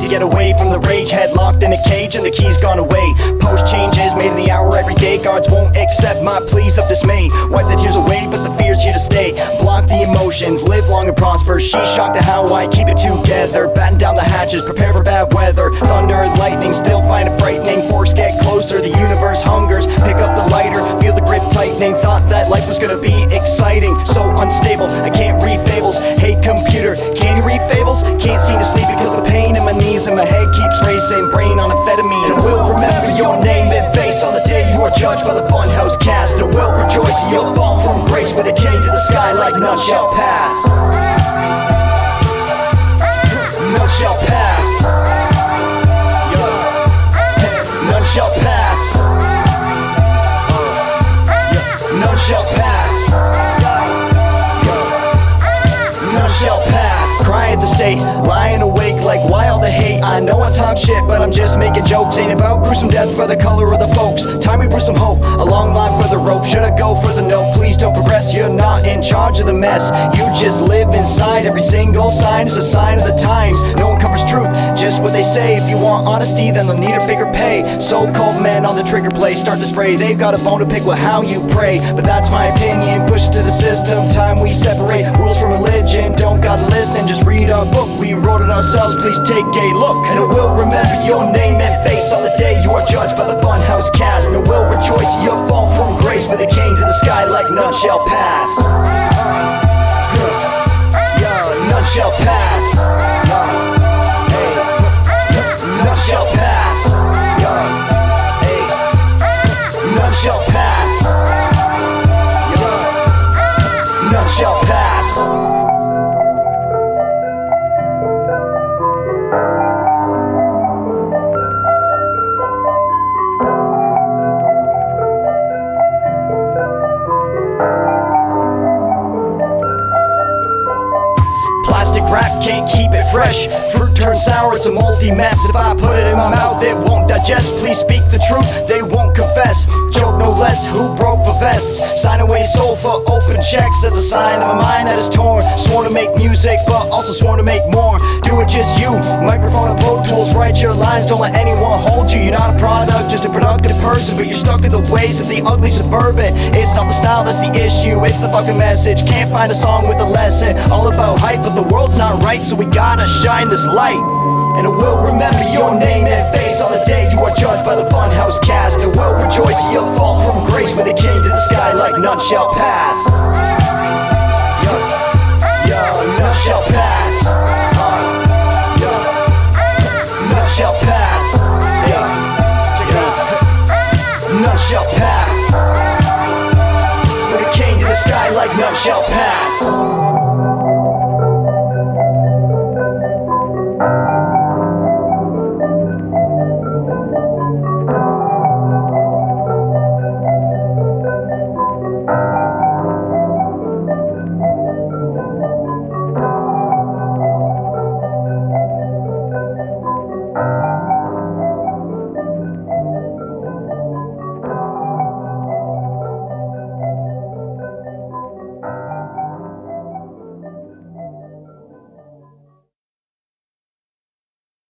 get away from the rage. Head locked in a cage and the key's gone away. Post changes made in the hour every day. Guards won't accept my pleas of dismay. Wipe the tears away, but the fear's here to stay. Block the emotions, live long and prosper. She's shocked at how I keep it together. Batten down the hatches, prepare for bad weather. Thunder and lightning, still find it frightening. Forks get closer, the universe hungers. Pick up the lighter, feel the grip tightening. Thought that life was gonna be exciting, so unstable, I can't read fables. Hey computer, can you read fables? Can't seem to sleep because of the pain in my knees, and my head keeps racing. Brain on amphetamine. And I will remember your name and face on the day you are judged by the funhouse cast. And I will rejoice at your fall from grace, with a K to the sky like none shall pass. None shall pass. None shall pass. None shall pass. None shall pass. Cry at the state, lying awake like why all the hate. I know I talk shit, but I'm just making jokes. Ain't about gruesome death for the color of the folks. Time we brew some hope, a long line for the rope. Should I go for the note? Please don't progress, you're not in charge of the mess. You just live inside. Every single sign is a sign of the times. No one covers truth, just what they say. If you want honesty, then they'll need a bigger pay. So-called men on the trigger play start to spray. They've got a bone to pick with how you pray, but that's my opinion. Push it to the system, time we separate rules from religion. Don't gotta listen, just read our book. We wrote it ourselves, please take a look. And I will remember your name and face on the day you are judged by the funhouse cast. And I will rejoice at your fall from grace, with a cane to the sky like none shall pass. None shall pass. None shall pass. None shall pass. None shall pass. Plastic wrap can't keep it fresh. Fruit turns sour, it's a moldy mess. If I put it in my mouth, it won't digest. Please speak the truth, they won't confess. Joke no less, who broke for vests? Sign away soul for open checks. That's a sign of a mind that is torn. Sworn to make music, but also sworn to make more. Do it just you, microphone and Pro Tools. Write your lines, don't let anyone hold you. You're not a product, just a productive person, but you're stuck in the ways of the ugly suburban. It's not the style that's the issue, it's the fucking message. Can't find a song with a lesson, all about hype, but the world's not right, so we gotta shine this light. And I will remember your name and face on the day you are judged by the funhouse cast. And will rejoice at your fall from grace, with a king to the sky like none shall pass. None shall pass.